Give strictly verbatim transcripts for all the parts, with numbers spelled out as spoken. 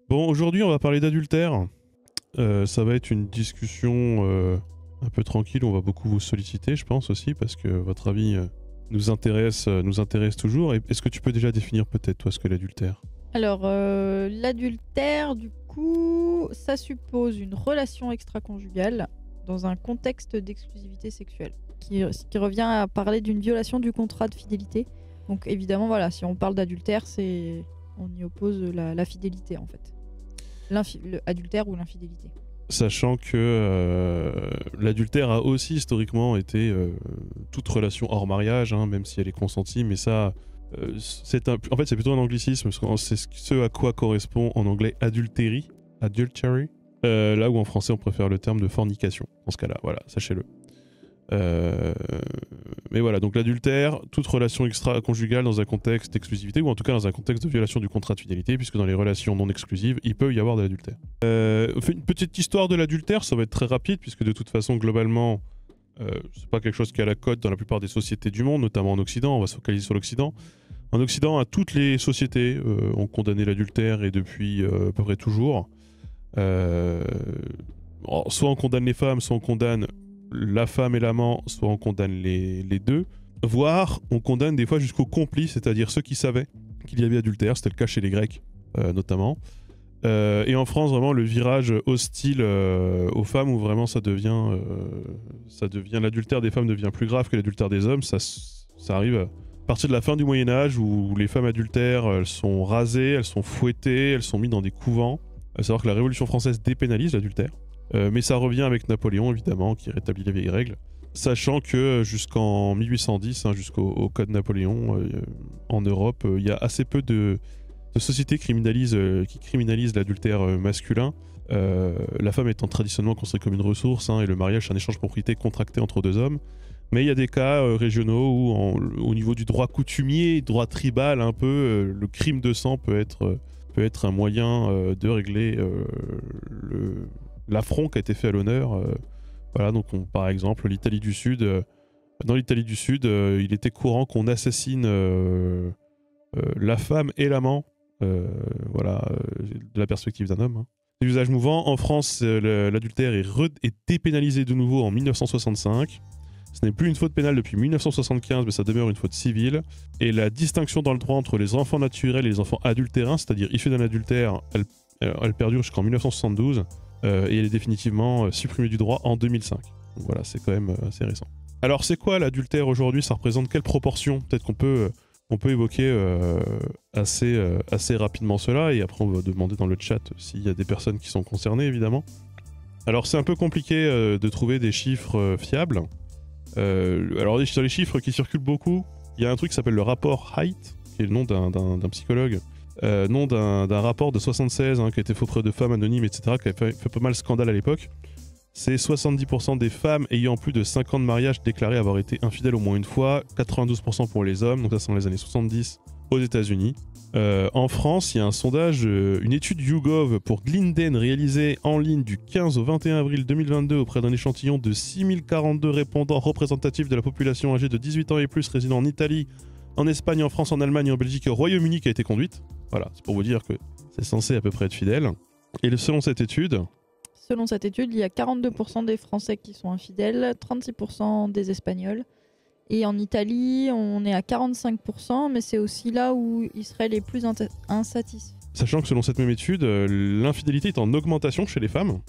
Bon, aujourd'hui, on va parler d'adultère. Euh, ça va être une discussion euh, un peu tranquille. On va beaucoup vous solliciter, je pense aussi, parce que votre avis euh, nous intéresse, euh, nous intéresse toujours. Et est-ce que tu peux déjà définir peut-être, toi, ce qu'est l'adultère? Alors, euh, l'adultère, du coup, ça suppose une relation extra-conjugale dans un contexte d'exclusivité sexuelle, qui, ce qui revient à parler d'une violation du contrat de fidélité. Donc, évidemment, voilà, si on parle d'adultère, c'est on y oppose la, la fidélité, en fait. L'adultère ou l'infidélité. Sachant que euh, l'adultère a aussi historiquement été euh, toute relation hors mariage, hein, même si elle est consentie, mais ça, euh, c'est un, en fait, c'est plutôt un anglicisme, c'est ce à quoi correspond en anglais adultéry, adultery, euh, là où en français on préfère le terme de fornication, dans ce cas-là, voilà, sachez-le. Euh, mais voilà, donc l'adultère, toute relation extra-conjugale dans un contexte d'exclusivité, ou en tout cas dans un contexte de violation du contrat de fidélité, puisque dans les relations non exclusives, il peut y avoir de l'adultère. Euh, on fait une petite histoire de l'adultère, ça va être très rapide, puisque de toute façon, globalement, euh, c'est pas quelque chose qui est à la cote dans la plupart des sociétés du monde, notamment en Occident, on va se focaliser sur l'Occident. En Occident, à toutes les sociétés euh, ont condamné l'adultère, et depuis euh, à peu près toujours. Euh, soit on condamne les femmes, soit on condamne la femme et l'amant, soit on condamne les, les deux, voire on condamne des fois jusqu'aux complices, c'est-à-dire ceux qui savaient qu'il y avait adultère, c'était le cas chez les Grecs euh, notamment. Euh, et en France, vraiment, le virage hostile euh, aux femmes, où vraiment ça devient, euh, ça devient l'adultère des femmes devient plus grave que l'adultère des hommes, ça, ça arrive à partir de la fin du Moyen-Âge, où les femmes adultères, elles sont rasées, elles sont fouettées, elles sont mises dans des couvents. À savoir que la Révolution française dépénalise l'adultère. Euh, mais ça revient avec Napoléon, évidemment, qui rétablit les vieilles règles. Sachant que jusqu'en mille huit cent dix, hein, jusqu'au au Code Napoléon, euh, en Europe, il euh, y a assez peu de, de sociétés criminalisent, euh, qui criminalisent l'adultère euh, masculin. Euh, la femme étant traditionnellement considérée comme une ressource, hein, et le mariage, c'est un échange de propriété contracté entre deux hommes. Mais il y a des cas euh, régionaux où, en, au niveau du droit coutumier, droit tribal, un peu, euh, le crime de sang peut être, euh, peut être un moyen euh, de régler euh, le... l'affront qui a été fait à l'honneur. Euh, voilà, donc on, par exemple, l'Italie du Sud, euh, dans l'Italie du Sud, euh, il était courant qu'on assassine euh, euh, la femme et l'amant, euh, voilà, euh, de la perspective d'un homme. Hein. L'usage mouvant, en France, euh, l'adultère est, est dépénalisé de nouveau en mille neuf cent soixante-cinq. Ce n'est plus une faute pénale depuis mille neuf cent soixante-quinze, mais ça demeure une faute civile. Et la distinction dans le droit entre les enfants naturels et les enfants adultérins, c'est-à-dire issus d'un adultère, elle, elle perdure jusqu'en mille neuf cent soixante-douze. Euh, et elle est définitivement euh, supprimée du droit en deux mille cinq. Donc voilà, c'est quand même euh, assez récent. Alors c'est quoi l'adultère aujourd'hui? Ça représente quelle proportion? Peut-être qu'on peut, euh, on peut évoquer euh, assez, euh, assez rapidement cela, et après on va demander dans le chat s'il y a des personnes qui sont concernées, évidemment. Alors c'est un peu compliqué euh, de trouver des chiffres euh, fiables. Euh, alors sur les chiffres qui circulent beaucoup, il y a un truc qui s'appelle le rapport Haidt, qui est le nom d'un psychologue. Euh, nom d'un rapport de soixante-seize, hein, qui a été fait auprès de femmes anonymes, et cetera, qui a fait, fait pas mal scandale à l'époque. C'est soixante-dix pour cent des femmes ayant plus de cinq ans de mariage déclarées avoir été infidèles au moins une fois, quatre-vingt-douze pour cent pour les hommes, donc ça c'est dans les années soixante-dix aux États-Unis. Euh, en France, il y a un sondage, euh, une étude YouGov pour Glinden réalisée en ligne du quinze au vingt et un avril deux mille vingt-deux auprès d'un échantillon de six mille quarante-deux répondants représentatifs de la population âgée de dix-huit ans et plus résidant en Italie, en Espagne, en France, en Allemagne, en Belgique et au Royaume-Uni qui a été conduite. Voilà, c'est pour vous dire que c'est censé à peu près être fidèle. Et selon cette étude... Selon cette étude, il y a quarante-deux pour cent des Français qui sont infidèles, trente-six pour cent des Espagnols. Et en Italie, on est à quarante-cinq pour cent, mais c'est aussi là où ils seraient les plus insatisfaits. Sachant que selon cette même étude, l'infidélité est en augmentation chez les femmes.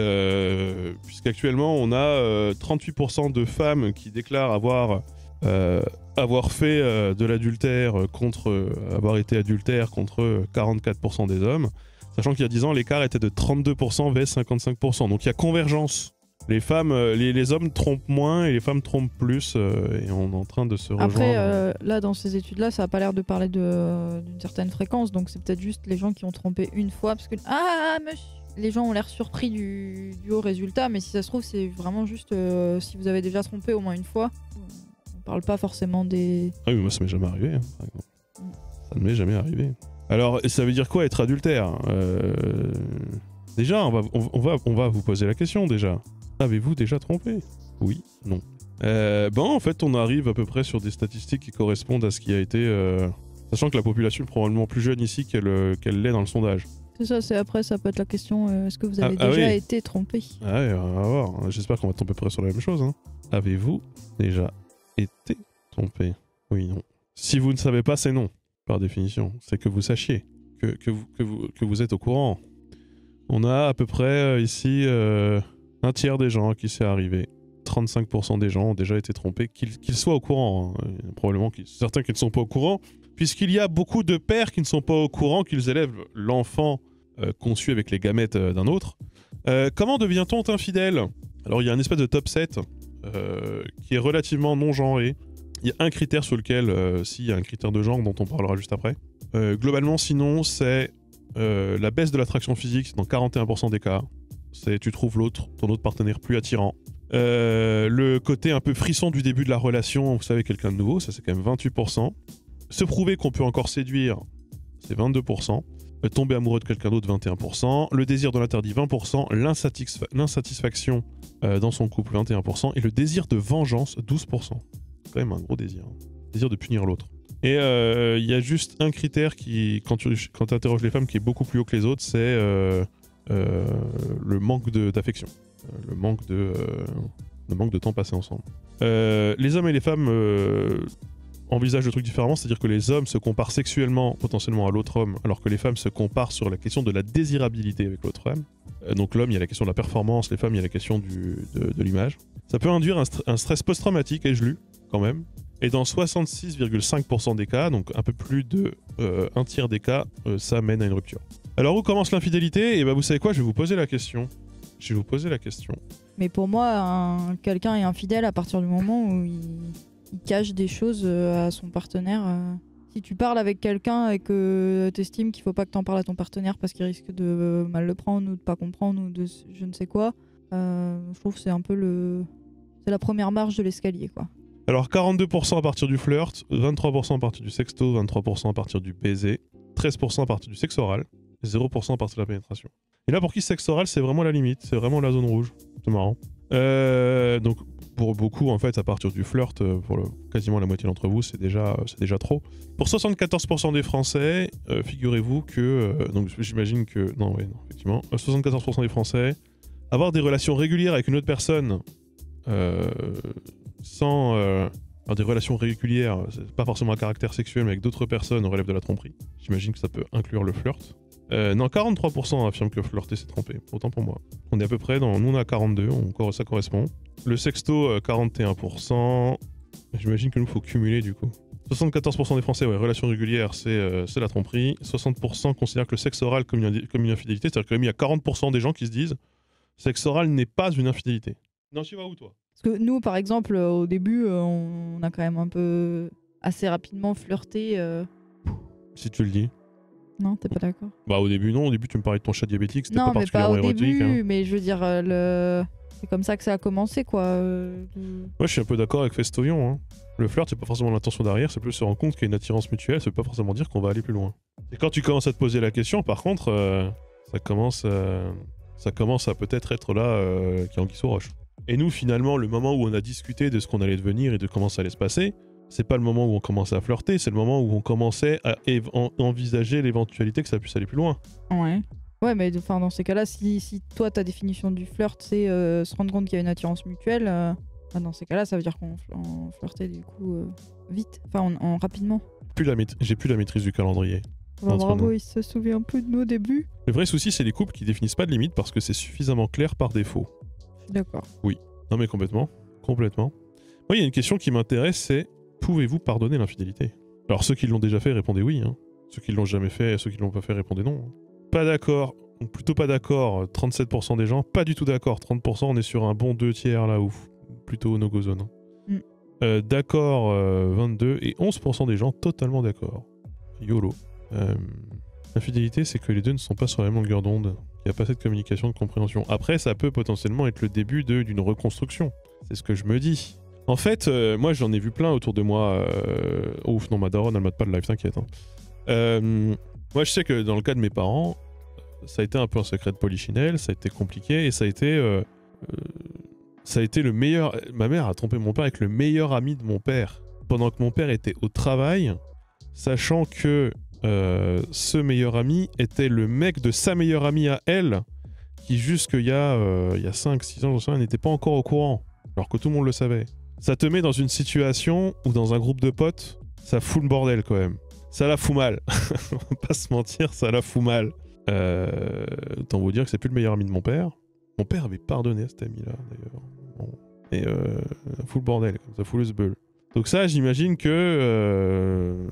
Euh, Puisqu'actuellement, on a euh, trente-huit pour cent de femmes qui déclarent avoir... Euh, avoir fait euh, de l'adultère contre euh, avoir été adultère contre quarante-quatre pour cent des hommes, sachant qu'il y a dix ans l'écart était de trente-deux pour cent vs cinquante-cinq pour cent, donc il y a convergence. Les femmes, euh, les, les hommes trompent moins et les femmes trompent plus, euh, et on est en train de se rejoindre. Après, euh, là dans ces études-là, ça n'a pas l'air de parler d'une certaine fréquence, donc c'est peut-être juste les gens qui ont trompé une fois, parce que ah, monsieur, les gens ont l'air surpris du, du haut résultat, mais si ça se trouve c'est vraiment juste euh, si vous avez déjà trompé au moins une fois. On parle pas forcément des... Ah oui, moi ça m'est jamais arrivé, hein, par exemple. Mm. Ça ne m'est jamais arrivé. Alors, ça veut dire quoi être adultère? euh... Déjà, on va, on, on, va, on va vous poser la question déjà. Avez-vous déjà trompé? Oui, non. Euh, ben, en fait, on arrive à peu près sur des statistiques qui correspondent à ce qui a été... Euh... Sachant que la population est probablement plus jeune ici qu'elle qu'elle l'est dans le sondage. C'est ça, c'est après, ça peut être la question, euh, est-ce que vous avez Ah, ah déjà oui. été trompé? Ah ouais, on va voir. J'espère qu'on va tomber près sur la même chose. Hein. Avez-vous déjà été trompé? Oui, non. Si vous ne savez pas, c'est non, par définition. C'est que vous sachiez, que, que, vous, que, vous, que vous êtes au courant. On a à peu près euh, ici euh, un tiers des gens à qui c'est arrivé. trente-cinq pour cent des gens ont déjà été trompés, qu'ils qu'ils soient au courant. Hein. Il y a probablement qu'il- certains qui ne sont pas au courant, puisqu'il y a beaucoup de pères qui ne sont pas au courant qu'ils élèvent l'enfant euh, conçu avec les gamètes euh, d'un autre. Euh, comment devient-on infidèle? Alors il y a un espèce de top sept euh, qui est relativement non genré. Il y a un critère sur lequel, euh, si, il y a un critère de genre dont on parlera juste après. Euh, globalement, sinon, c'est euh, la baisse de l'attraction physique dans quarante et un pour cent des cas. C'est tu trouves l'autre, ton autre partenaire plus attirant. Euh, le côté un peu frisson du début de la relation, vous savez, quelqu'un de nouveau, ça c'est quand même vingt-huit pour cent. Se prouver qu'on peut encore séduire, c'est vingt-deux pour cent. Euh, tomber amoureux de quelqu'un d'autre, vingt et un pour cent. Le désir de l'interdit, vingt pour cent. L'insatisfa- l'insatisfaction euh, dans son couple, vingt et un pour cent. Et le désir de vengeance, douze pour cent. C'est quand même un gros désir. Hein. Désir de punir l'autre. Et il euh, y a juste un critère qui, quand tu quand interroges les femmes, qui est beaucoup plus haut que les autres, c'est euh, euh, le manque de- d'affection. Euh, le, manque de, euh, le manque de temps passé ensemble. Euh, les hommes et les femmes euh, envisagent le truc différemment, c'est-à-dire que les hommes se comparent sexuellement potentiellement à l'autre homme, alors que les femmes se comparent sur la question de la désirabilité avec l'autre femme. Euh, donc l'homme, il y a la question de la performance, les femmes, il y a la question du, de, de l'image. Ça peut induire un, st- un stress post-traumatique, ai-je lu, quand même. Et dans soixante-six virgule cinq pour cent des cas, donc un peu plus de euh, un tiers des cas, euh, ça mène à une rupture. Alors où commence l'infidélité? Et bah vous savez quoi, je vais vous poser la question. Je vais vous poser la question. Mais pour moi, un- quelqu'un est infidèle à partir du moment où il, il cache des choses euh, à son partenaire. euh. Si tu parles avec quelqu'un et que tu estimes qu'il faut pas que tu en parles à ton partenaire parce qu'il risque de mal le prendre ou de pas comprendre ou de je ne sais quoi, euh, je trouve que c'est un peu le... C'est la première marche de l'escalier, quoi. Alors quarante-deux pour cent à partir du flirt, vingt-trois pour cent à partir du sexto, vingt-trois pour cent à partir du baiser, treize pour cent à partir du sexe oral, zéro pour cent à partir de la pénétration. Et là pour qui sexe oral, c'est vraiment la limite, c'est vraiment la zone rouge. C'est marrant. Euh, donc pour beaucoup en fait à partir du flirt, pour le, quasiment la moitié d'entre vous, c'est déjà, c'est déjà trop. Pour soixante-quatorze pour cent des Français, euh, figurez-vous que, euh, donc j'imagine que, non ouais, non, effectivement, soixante-quatorze pour cent des Français, avoir des relations régulières avec une autre personne, euh, sans euh, avoir des relations régulières, c'est pas forcément à caractère sexuel, mais avec d'autres personnes, on relève de la tromperie. J'imagine que ça peut inclure le flirt. Euh, non, quarante-trois pour cent affirment que flirter c'est tromper, autant pour moi. On est à peu près dans. Nous on est à quarante-deux, on, ça correspond. Le sexto, euh, quarante et un pour cent. J'imagine que nous faut cumuler du coup. soixante-quatorze pour cent des Français, ouais, relations régulières, c'est euh, la tromperie. soixante pour cent considèrent que le sexe oral comme une, comme une infidélité, c'est-à-dire qu'il y a quarante pour cent des gens qui se disent sexe oral n'est pas une infidélité. Non, tu vas où toi? Parce que nous, par exemple, euh, au début, euh, on a quand même un peu assez rapidement flirté. euh. Si tu le dis. Non, t'es pas d'accord? Bah au début non, au début tu me parlais de ton chat diabétique, c'était Non, pas mais pas particulièrement au érotique. début, Hein. mais je veux dire, euh, le... c'est comme ça que ça a commencé, quoi. euh, de- Moi je suis un peu d'accord avec Festoyon. Hein. Le flirt c'est pas forcément l'intention derrière, c'est plus se rendre compte qu'il y a une attirance mutuelle, ça veut pas forcément dire qu'on va aller plus loin. Et quand tu commences à te poser la question, par contre, euh, ça commence, euh, ça commence à peut-être être là euh, qui anguille sous roche. Et nous finalement, le moment où on a discuté de ce qu'on allait devenir et de comment ça allait se passer, c'est pas le moment où on commençait à flirter, c'est le moment où on commençait à év- en- envisager l'éventualité que ça puisse aller plus loin. Ouais. Ouais, mais enfin, dans ces cas-là, si, si toi, ta définition du flirt, c'est euh, se rendre compte qu'il y a une attirance mutuelle, euh, bah, dans ces cas-là, ça veut dire qu'on fl- on flirtait du coup euh, vite, enfin, en, en rapidement. Plus la maît- J'ai plus la maîtrise du calendrier. Bah, Entre bravo, nous. il se souvient un peu de nos débuts. Le vrai souci, c'est les couples qui définissent pas de limite parce que c'est suffisamment clair par défaut. Je suis d'accord. Non mais complètement, complètement. Moi, il y a une question qui m'intéresse, c'est pouvez-vous pardonner l'infidélité? Alors ceux qui l'ont déjà fait, répondez oui. Hein. Ceux qui l'ont jamais fait, ceux qui l'ont pas fait, répondez non. Hein. Pas d'accord, ou plutôt pas d'accord, trente-sept pour cent des gens. Pas du tout d'accord, trente pour cent, on est sur un bon deux tiers là, ou plutôt no-go zone. Hein. Mm. Euh, d'accord, euh, vingt-deux, et onze pour cent des gens totalement d'accord. YOLO. Euh, L'infidélité, c'est que les deux ne sont pas sur la même longueur d'onde. Il n'y a pas cette communication, de compréhension. Après, ça peut potentiellement être le début de- d'une reconstruction. C'est ce que je me dis. En fait, euh, moi, j'en ai vu plein autour de moi. Euh... Ouf, non, ma daronne, elle mate pas de live, t'inquiète. Hein. Euh, moi, je sais que dans le cas de mes parents, ça a été un peu un secret de polichinelle, ça a été compliqué, et ça a été... Euh... euh, ça a été le meilleur... Ma mère a trompé mon père avec le meilleur ami de mon père. Pendant que mon père était au travail, sachant que euh, ce meilleur ami était le mec de sa meilleure amie à elle, qui jusqu'il y a, euh, il y a cinq six ans, j'en sais rien, n'était pas encore au courant, alors que tout le monde le savait. Ça te met dans une situation où dans un groupe de potes, ça fout le bordel quand même. Ça la fout mal. On va pas se mentir, ça la fout mal. Euh, autant vous dire que c'est plus le meilleur ami de mon père. Mon père avait pardonné à cet ami-là, d'ailleurs. Bon. Et euh, ça fout le bordel, ça fout le sbeul. Donc ça, j'imagine que euh,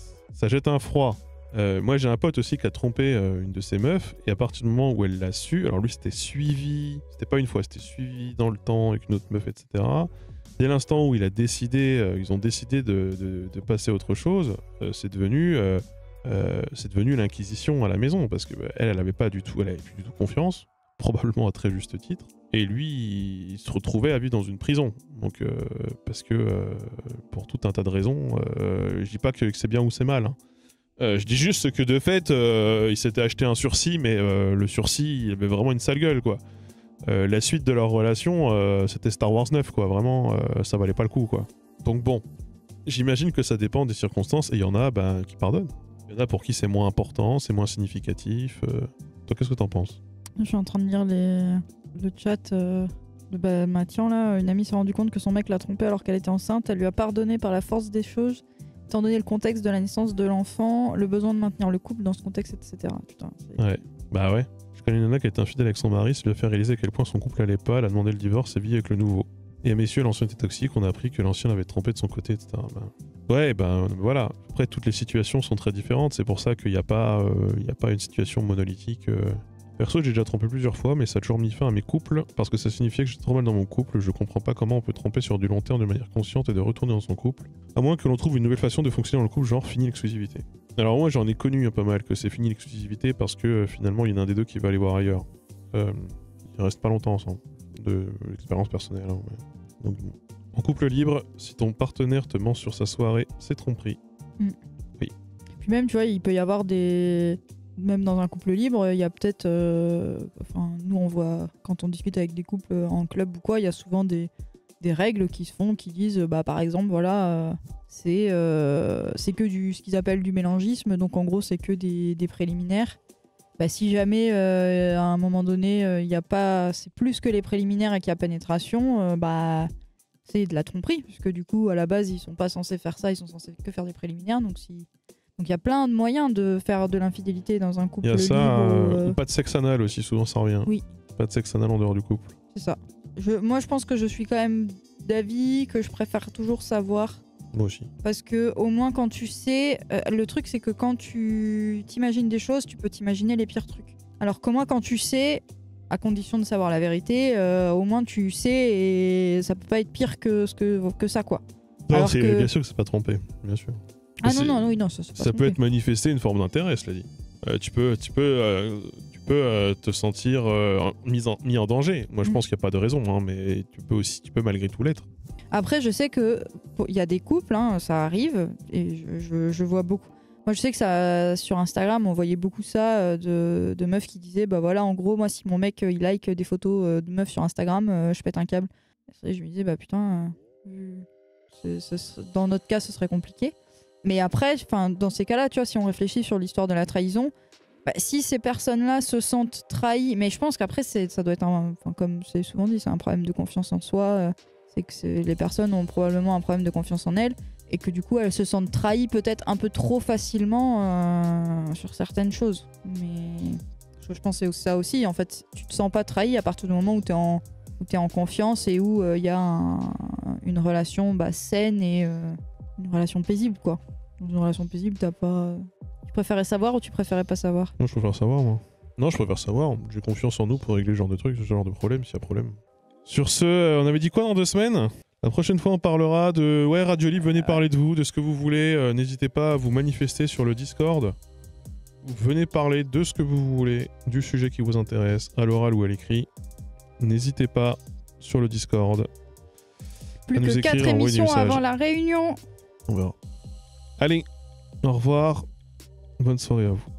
ça jette un froid. Euh, moi, j'ai un pote aussi qui a trompé euh, une de ses meufs, et à partir du moment où elle l'a su, alors lui, c'était suivi, c'était pas une fois, c'était suivi dans le temps avec une autre meuf, et cetera. Dès l'instant où il a décidé, euh, ils ont décidé de, de, de passer à autre chose, euh, c'est devenu, euh, euh, c'est devenu l'inquisition à la maison, parce que bah, elle, elle avait pas du tout, elle avait plus du tout confiance, probablement à très juste titre. Et lui, il se retrouvait à vivre dans une prison. Donc, euh, parce que, euh, pour tout un tas de raisons, euh, je dis pas que, que c'est bien ou c'est mal. Hein. Euh, je dis juste que de fait, euh, il s'était acheté un sursis, mais euh, le sursis, il avait vraiment une sale gueule, quoi. Euh, la suite de leur relation, euh, c'était Star Wars neuf, quoi. Vraiment, euh, ça valait pas le coup, quoi. Donc bon, j'imagine que ça dépend des circonstances, et il y en a ben, qui pardonnent. Il y en a pour qui c'est moins important, c'est moins significatif. Euh... Toi, qu'est-ce que t'en penses ? Je suis en train de lire les... le chat euh, de bah, Mathian, là. Une amie s'est rendue compte que son mec l'a trompée alors qu'elle était enceinte. Elle lui a pardonné par la force des choses, étant donné le contexte de la naissance de l'enfant, le besoin de maintenir le couple dans ce contexte, et cetera. Putain, c'est... Ouais, bah ouais. Je connais une nana qui a été infidèle avec son mari, ça lui a fait réaliser à quel point son couple allait pas, elle a demandé le divorce et vit avec le nouveau. Et à messieurs, l'ancien était toxique, on a appris que l'ancien l'avait trompé de son côté, et cetera. Ben... Ouais, ben voilà. Après, toutes les situations sont très différentes, c'est pour ça qu'il n'y a, euh, y a pas une situation monolithique. Euh... Perso, j'ai déjà trompé plusieurs fois, mais ça a toujours mis fin à mes couples, parce que ça signifiait que j'étais trop mal dans mon couple. Je comprends pas comment on peut tromper sur du long terme de manière consciente et de retourner dans son couple, à moins que l'on trouve une nouvelle façon de fonctionner dans le couple, genre fini l'exclusivité. Alors moi, j'en ai connu un pas mal que c'est fini l'exclusivité, parce que euh, finalement, il y en a un des deux qui va aller voir ailleurs. Euh, ils restent pas longtemps ensemble, de l'expérience personnelle. Hein, mais... Donc bon. En couple libre, si ton partenaire te ment sur sa soirée, c'est tromperie. Mm. Oui. Puis même, tu vois, il peut y avoir des... Même dans un couple libre, il y a peut-être... Euh... Enfin, nous, on voit... Quand on discute avec des couples en club ou quoi, il y a souvent des... des règles qui se font, qui disent, bah, par exemple, voilà, euh, c'est euh, c'est que du, ce qu'ils appellent du mélangisme, donc en gros, c'est que des, des préliminaires. Bah, si jamais, euh, à un moment donné, il euh, y a pas... C'est plus que les préliminaires et qu'il y a pénétration, euh, bah... c'est de la tromperie, puisque du coup, à la base, ils sont pas censés faire ça, ils sont censés que faire des préliminaires, donc si... Donc il y a plein de moyens de faire de l'infidélité dans un couple libre. Il y a ça, libre, euh, euh... ou pas de sexe anal aussi, souvent ça revient. Oui. Pas de sexe anal en dehors du couple. C'est ça. Je, moi, je pense que je suis quand même d'avis que je préfère toujours savoir. Moi aussi. Parce que au moins quand tu sais, euh, le truc c'est que quand tu t'imagines des choses, tu peux t'imaginer les pires trucs. Alors qu'au moins quand tu sais, à condition de savoir la vérité, euh, au moins tu sais et ça peut pas être pire que, ce que, que ça, quoi. Non, Alors c'est que... bien sûr que c'est pas trompé, bien sûr. Ah c'est... non, non, oui, non, ça, c'est pas ça trompé. peut être manifesté une forme d'intérêt, cela dit. Euh, tu peux, tu peux, euh, tu peux euh, te sentir euh, mis, en, mis en danger. Moi, je Mm. pense qu'il n'y a pas de raison, hein, mais tu peux aussi, tu peux malgré tout l'être. Après, je sais que il y a des couples, hein, ça arrive, et je, je, je vois beaucoup. Moi, je sais que ça, sur Instagram, on voyait beaucoup ça euh, de, de meufs qui disaient, bah voilà, en gros, moi, si mon mec euh, il like des photos euh, de meufs sur Instagram, euh, je pète un câble. Et je me disais, bah putain, euh, c'est, c'est, dans notre cas, ce serait compliqué. Mais après, dans ces cas-là, tu vois, si on réfléchit sur l'histoire de la trahison, bah, si ces personnes-là se sentent trahies, mais je pense qu'après, c'est, ça doit être, un, comme c'est souvent dit, c'est un problème de confiance en soi. Euh, c'est que c'est, les personnes ont probablement un problème de confiance en elles et que du coup, elles se sentent trahies peut-être un peu trop facilement euh, sur certaines choses. Mais je, je pense que c'est ça aussi. En fait, tu te sens pas trahi à partir du moment où tu es en, où t'es en confiance et où il euh, y a un, une relation bah, saine et euh, une relation paisible, quoi. Dans une relation paisible, t'as pas... Tu préférais savoir ou tu préférais pas savoir ? Non, je préfère savoir, moi. Non, je préfère savoir. J'ai confiance en nous pour régler ce genre de trucs, ce genre de problème, s'il y a problème. Sur ce, on avait dit quoi dans deux semaines ? La prochaine fois, on parlera de... Ouais, Radio Libre, venez parler de vous, de ce que vous voulez. Euh, n'hésitez pas à vous manifester sur le Discord. Venez parler de ce que vous voulez, du sujet qui vous intéresse, à l'oral ou à l'écrit. N'hésitez pas sur le Discord. Plus que quatre émissions avant la réunion. On verra. Allez, au revoir. Bonne soirée à vous.